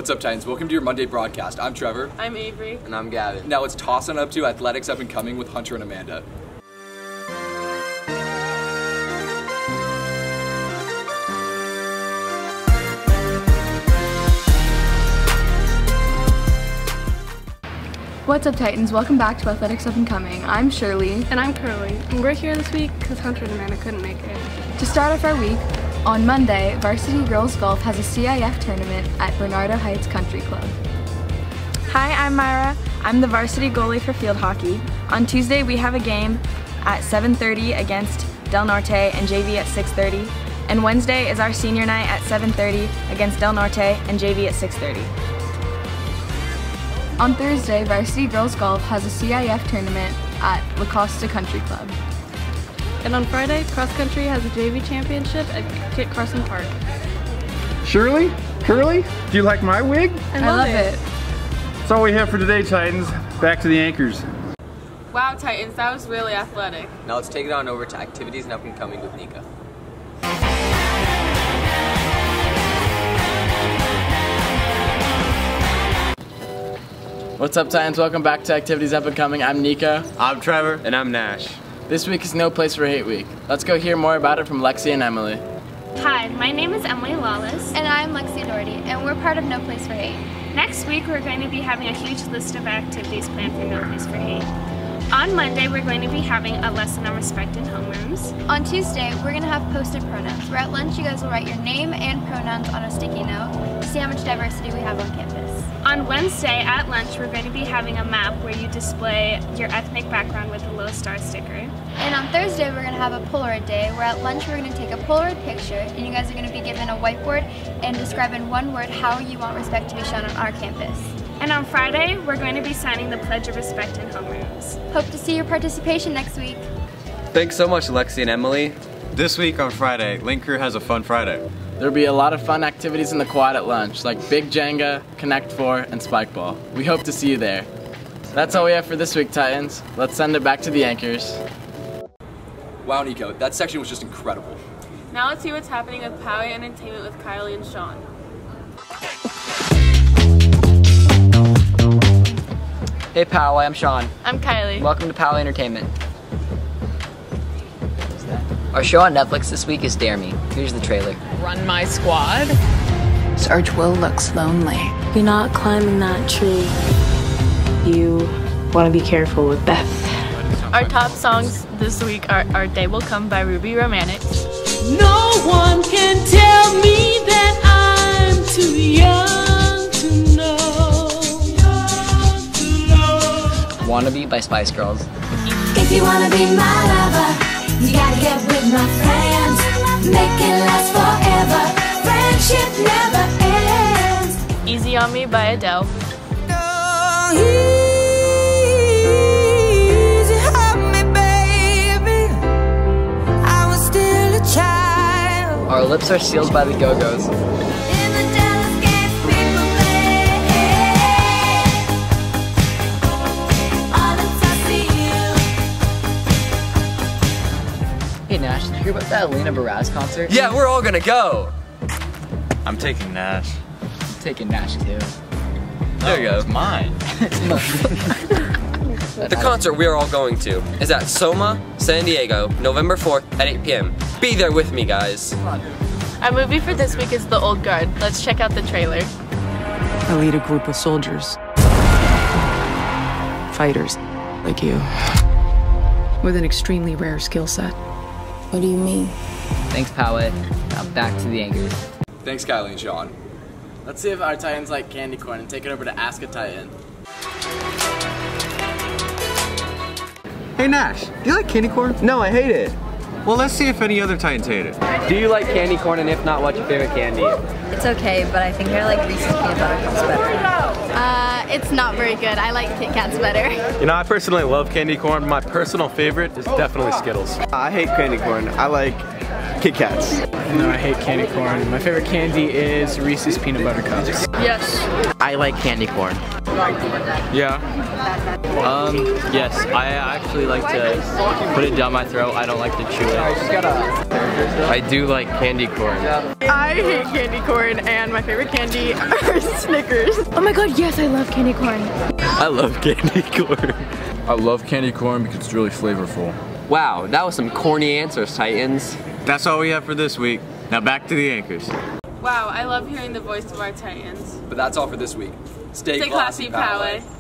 What's up, Titans? Welcome to your Monday broadcast. I'm Trevor. I'm Avery. And I'm Gavin. Now let's toss on up to Athletics Up and Coming with Hunter and Amanda. What's up, Titans? Welcome back to Athletics Up and Coming. I'm Shirley. And I'm Curly. And we're here this week because Hunter and Amanda couldn't make it. To start off our week, on Monday, Varsity Girls Golf has a CIF tournament at Bernardo Heights Country Club. Hi, I'm Myra. I'm the varsity goalie for field hockey. On Tuesday, we have a game at 7:30 against Del Norte and JV at 6:30. And Wednesday is our senior night at 7:30 against Del Norte and JV at 6:30. On Thursday, Varsity Girls Golf has a CIF tournament at La Costa Country Club. And on Friday, cross country has a JV championship at Kit Carson Park. Shirley? Curly? Do you like my wig? I love it. That's all we have for today, Titans. Back to the anchors. Wow, Titans, that was really athletic. Now let's take it on over to Activities and Up and Coming with Nika. What's up, Titans? Welcome back to Activities Up and Coming. I'm Nika. I'm Trevor. And I'm Nash. This week is No Place for Hate Week. Let's go hear more about it from Lexi and Emily. Hi, my name is Emily Lawless. And I'm Lexi Doherty, and we're part of No Place for Hate. Next week, we're going to be having a huge list of activities planned for No Place for Hate. On Monday, we're going to be having a lesson on respect in homerooms. On Tuesday, we're going to have posted pronouns, where at lunch you guys will write your name and pronouns on a sticky note to see how much diversity we have on campus. On Wednesday, at lunch, we're going to be having a map where you display your ethnic background with a little star sticker. And on Thursday, we're going to have a Polaroid day, where at lunch we're going to take a Polaroid picture, and you guys are going to be given a whiteboard and describe in one word how you want respect to be shown on our campus. And on Friday, we're going to be signing the Pledge of Respect in homerooms. Hope to see your participation next week. Thanks so much, Lexi and Emily. This week on Friday, Link Crew has a fun Friday. There'll be a lot of fun activities in the quad at lunch, like Big Jenga, Connect 4, and Spike Ball. We hope to see you there. That's all we have for this week, Titans. Let's send it back to the anchors. Wow, Nico, that section was just incredible. Now let's see what's happening with Poway Entertainment with Kylie and Sean. Hey Poway, I'm Sean. I'm Kylie. Welcome to Poway Entertainment. Our show on Netflix this week is Dare Me. Here's the trailer. Run my squad. Serge Will looks lonely. You're not climbing that tree. You want to be careful with Beth. Our top songs this week are Our Day Will Come by Ruby Romantics. No one can tell me that I'm too young to know. Wannabe by Spice Girls. If you wanna be my lover, you gotta get with my friends. Make it last forever. Friendship never ends. Easy on Me by Adele. Oh, easy on me, baby. I was still a child. Our Lips Are Sealed by the Go-Go's. Hey Nash, did you hear about that Elena Baraz concert? Yeah, we're all gonna go. I'm taking Nash. I'm taking Nash too. There you go. It's mine. The concert we are all going to is at Soma, San Diego, November 4th at 8 p.m. Be there with me, guys. Our movie for this week is The Old Guard. Let's check out the trailer. I lead a group of soldiers. Fighters like you. With an extremely rare skill set. What do you mean? Thanks, Poway. Now back to the anchors. Thanks, Kylie and Sean. Let's see if our Titans like candy corn and take it over to Ask a Titan. Hey Nash, do you like candy corn? No, I hate it. Well, let's see if any other Titans hate it. Do you like candy corn, and if not, what's your favorite candy? It's okay, but I think I like Reese's Peanut Butter Cups better. It's not very good. I like Kit Kats better. You know, I personally love candy corn. My personal favorite is definitely Skittles. I hate candy corn. I like Kit Kats. No, I hate candy corn. My favorite candy is Reese's Peanut Butter Cups. Yes. I like candy corn. Yeah. Yes, I actually like to put it down my throat. I don't like to chew it. I do like candy corn. I hate candy corn, and my favorite candy are Snickers. Oh my god, yes, I love candy corn. I love candy corn. I love candy corn because it's really flavorful. Wow, that was some corny answers, Titans. That's all we have for this week. Now back to the anchors. Wow, I love hearing the voice of our Titans. But that's all for this week. Stay classy, Poway.